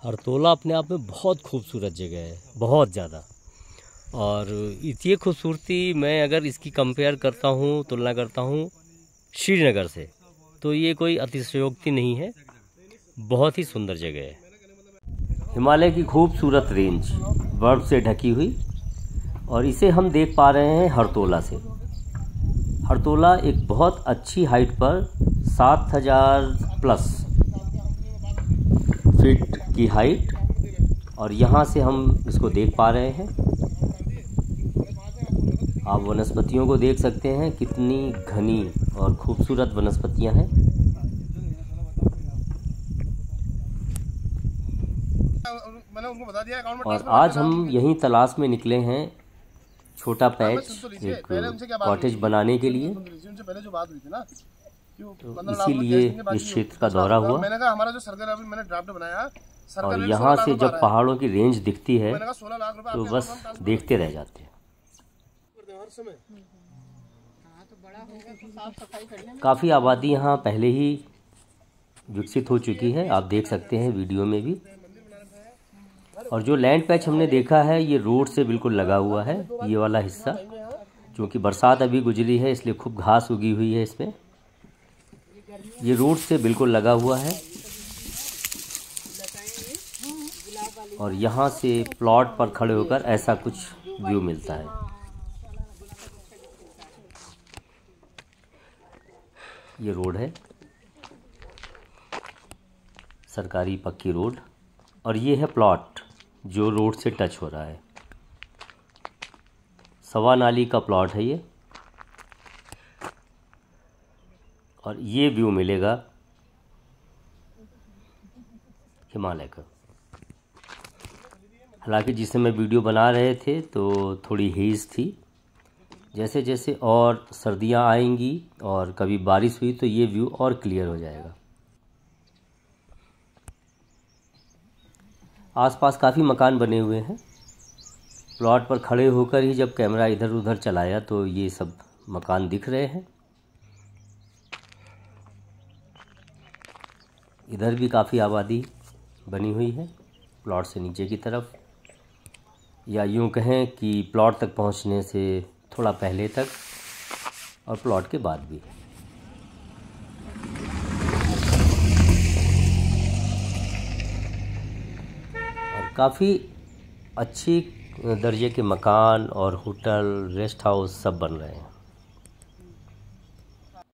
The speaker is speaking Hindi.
हरतोला अपने आप में बहुत खूबसूरत जगह है, बहुत ज़्यादा। और ये खूबसूरती मैं अगर इसकी कंपेयर करता हूँ, तुलना करता हूँ श्रीनगर से, तो ये कोई अतिशयोक्ति नहीं है, बहुत ही सुंदर जगह है। हिमालय की खूबसूरत रेंज बर्फ़ से ढकी हुई, और इसे हम देख पा रहे हैं हरतोला से। हरतोला एक बहुत अच्छी हाइट पर 7000 प्लस फीट की हाइट, और यहाँ से हम इसको देख पा रहे हैं। आप वनस्पतियों को देख सकते हैं, कितनी घनी और खूबसूरत वनस्पतियाँ हैं। और आज हम यहीं तलाश में निकले हैं छोटा पैच, एक कॉटेज बनाने के लिए। तो इसीलिए इस क्षेत्र का दौरा हुआ। मैंने कहा हमारा जो सरकार अभी मैंने ड्राफ्ट बनाया, और यहाँ से जब पहाड़ों की रेंज दिखती है तो बस देखते रह जाते हैं। काफ़ी आबादी यहाँ पहले ही विकसित हो चुकी है, आप देख सकते हैं वीडियो में भी। और जो लैंड पैच हमने देखा है ये रोड से बिल्कुल लगा हुआ है, ये वाला हिस्सा। क्योंकि बरसात अभी गुजरी है इसलिए खूब घास उगी हुई है इसमें। ये रोड से बिल्कुल लगा हुआ है, और यहाँ से प्लॉट पर खड़े होकर ऐसा कुछ व्यू मिलता है। ये रोड है, सरकारी पक्की रोड, और ये है प्लॉट जो रोड से टच हो रहा है। सवा नाली का प्लॉट है ये, और ये व्यू मिलेगा हिमालय का। हालांकि जिस समय वीडियो बना रहे थे तो थोड़ी हेज़ थी, जैसे जैसे और सर्दियां आएंगी और कभी बारिश हुई तो ये व्यू और क्लियर हो जाएगा। आसपास काफ़ी मकान बने हुए हैं। प्लॉट पर खड़े होकर ही जब कैमरा इधर उधर चलाया तो ये सब मकान दिख रहे हैं। इधर भी काफ़ी आबादी बनी हुई है प्लॉट से नीचे की तरफ, या यूँ कहें कि प्लॉट तक पहुंचने से थोड़ा पहले तक और प्लॉट के बाद भी। और काफ़ी अच्छी दर्जे के मकान और होटल, रेस्ट हाउस सब बन रहे हैं।